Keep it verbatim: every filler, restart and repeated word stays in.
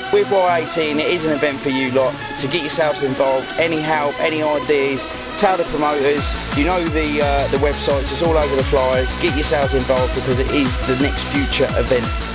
With Y eighteen, it is an event for you lot to get yourselves involved. Any help, any ideas, tell the promoters. You know the, uh, the websites, it's all over the flyers. Get yourselves involved because it is the next future event.